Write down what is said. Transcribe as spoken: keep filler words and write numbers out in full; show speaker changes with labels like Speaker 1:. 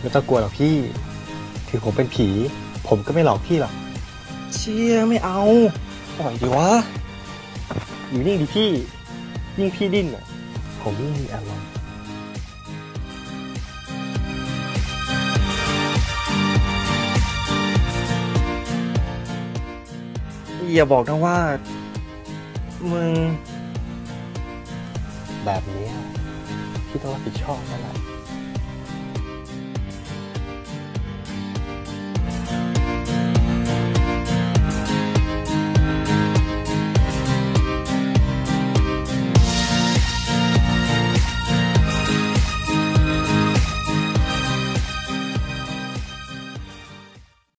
Speaker 1: ไม่ต้องกลัวหรอกพี่ถึงผมเป็นผีผมก็ไม่หลอกพี่หรอก
Speaker 2: เชี่ยไม่เอาปล่อยดิวะ
Speaker 1: อยู่นิ่งดิพี่ยิ่งพี่ดิ้นอ่ะผมยิ่งมีอารมณ์
Speaker 2: อย่าบอกนะว่ามึง
Speaker 1: แบบนี้พี่ต้องรับผิดชอบนั่นแหละ